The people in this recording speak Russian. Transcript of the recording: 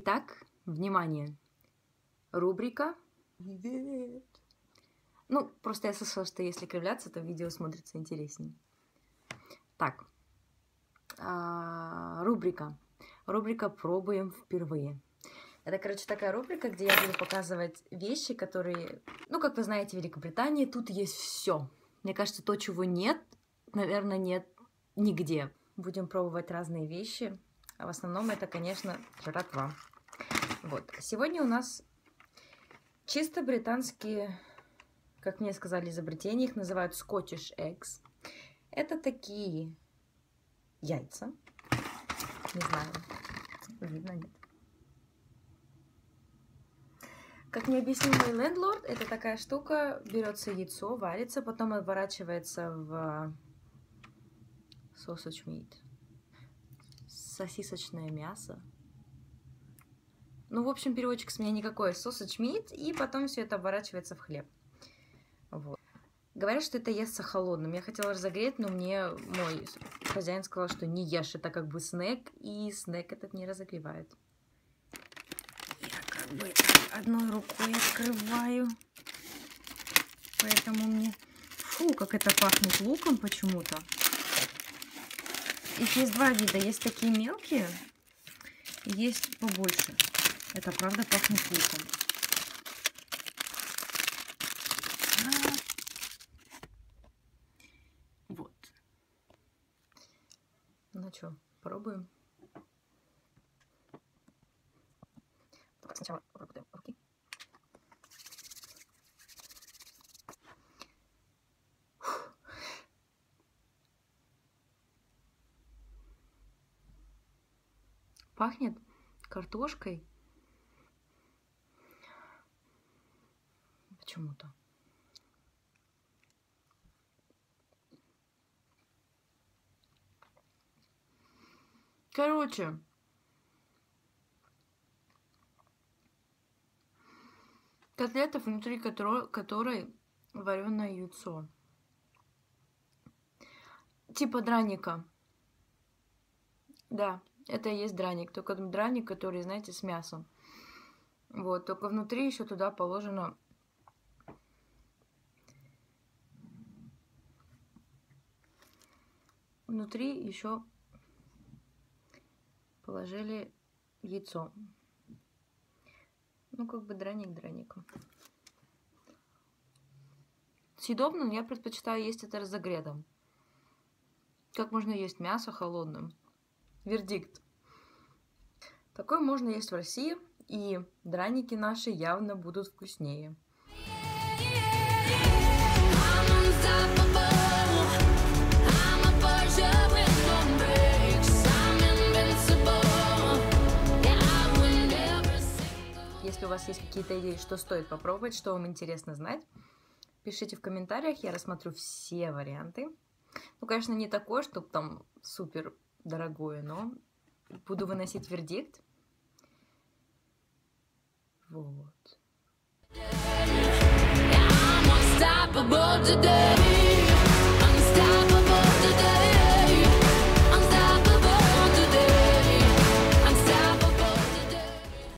Итак, внимание. Рубрика «Привет». Ну, просто я слышала, что если кривляться, то видео смотрится интереснее. Так, рубрика. Рубрика «Пробуем впервые». Это, короче, такая рубрика, где я буду показывать вещи, которые... Ну, как вы знаете, в Великобритании тут есть все. Мне кажется, то, чего нет, наверное, нет нигде. Будем пробовать разные вещи. А в основном это, конечно, жратва. Вот. Сегодня у нас чисто британские, как мне сказали, изобретения. Их называют Scottish Eggs. Это такие яйца. Не знаю, видно, нет. Как мне объяснил мой лендлорд, это такая штука, берется яйцо, варится, потом оборачивается в sausage meat, сосисочное мясо. Ну, в общем, переводчик с меня никакой, sausage meat, и потом все это оборачивается в хлеб. Вот. Говорят, что это естся холодным. Я хотела разогреть, но мне мой хозяин сказал, что не ешь, это как бы снэк, и снэк этот не разогревает. Я как бы одной рукой открываю, поэтому мне... Фу, как это пахнет луком почему-то. Их есть два вида, есть такие мелкие, есть побольше. Это правда пахнет луком. Вот. Ну что, пробуем. Только сначала попробуем руки. Пахнет картошкой. Почему-то. Короче, котлета, внутри которой вареное яйцо. Типа драника. Да, это и есть драник. Только драник, который, знаете, с мясом. Вот, только внутри еще туда положено... Внутри еще положили яйцо. Ну, как бы драник драником. Съедобно, но я предпочитаю есть это разогретым. Как можно есть мясо холодным? Вердикт. Такое можно есть в России, и драники наши явно будут вкуснее. Если у вас есть какие-то идеи, что стоит попробовать, что вам интересно знать, пишите в комментариях, я рассмотрю все варианты. Ну, конечно, не такое, чтобы там супер дорогое, но буду выносить вердикт. Вот.